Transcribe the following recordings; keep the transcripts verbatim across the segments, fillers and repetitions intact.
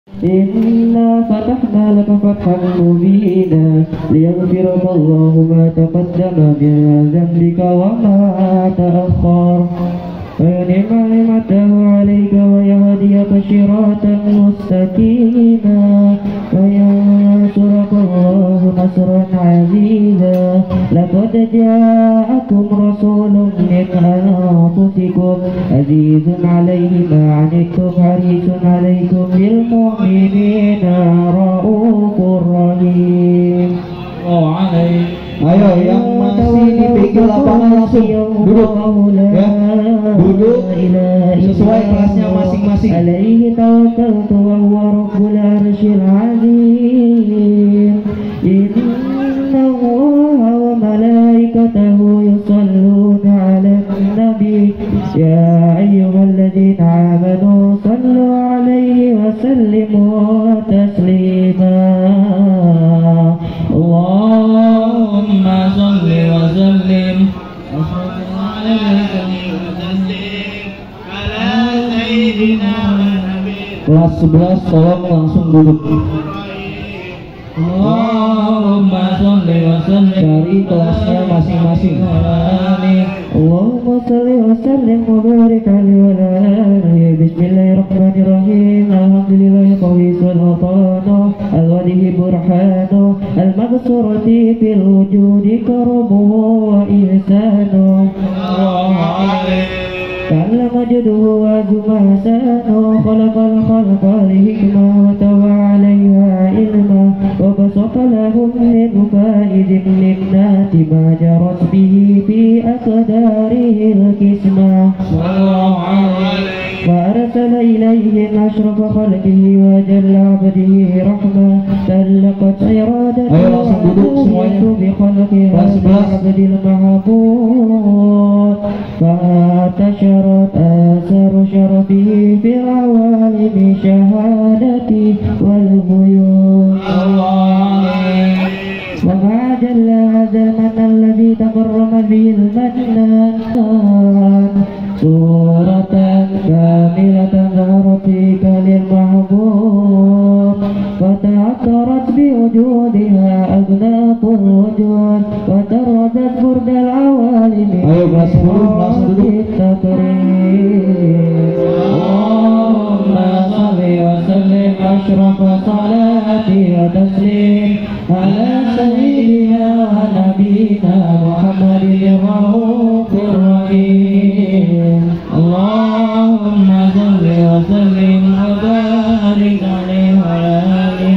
إنا فتحنا لك فتحا مبينا ليغفر لك الله ما تقدم من ذنبك وما تأخر ويتم نعمته عليك ويهديك صراطا مستقيما وينصرك الله نصرا عزيزا لقد جاءكم رسول من أنفسكم عزيز عليه ما عنتم حريص عليكم بالمؤمنين رؤوف رحيم. Oh, alaih. Ayo yang masih di pinggir lapangan langsung duduk ya, duduk sesuai kelasnya masing-masing. Alaihi tawakkaltu wa huwa rabbul arsyil azim. Inna Allaha wa malaikatahu yusalluna 'alan nabi ya ayyuhalladzina amanu sallu 'alaihi wa sallimu taslima. Allahumma salli wa sallim ala sayyidina Nabi. Kelas sebelas tolong langsung duduk. Allahumma salli wa sallim dari kelasnya masing-masing. Allahumma salli wa sallim wa barik alaihi wa alihi. Bismillahirrahmanirrahim. Alhamdulillahi qawi sultanu al-wadihi burhanu al-maghsurati fil wujudi karamuhu wa ihsanu. Ta'ala majuduhu wa azumahsanu khalaqal khalqa lihikma wa tawa 'alayha ilma wa basata lahum min faidin linnati ma jarat bihi fi aqdarihi al-kisma. فأرسل إليهم أشرف خلقه وجل عبده رحمة تلقت إرادته وعبوديته بخلق هذا العبد المحبوب فانتشرت آثار شرفه في العوالم شهادتي والغيوب. وما جل هذا المن الذي تكرم به المنان سورة كاملة ظهرت فيك للمحبوب فتعطرت بوجودها أغناق الوجود وتردت برد العوالم بالتكريم. اللهم صل وسلم أشرف صلاتي وتسليم على سيدنا ونبينا محمد الرؤوف الرحيم. اللهم صل وسلم وبارك عليه وعلى آله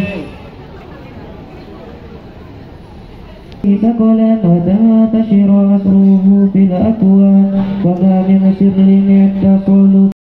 ثقلا وتنتشر أسره في الأكوان وما من سر يتصل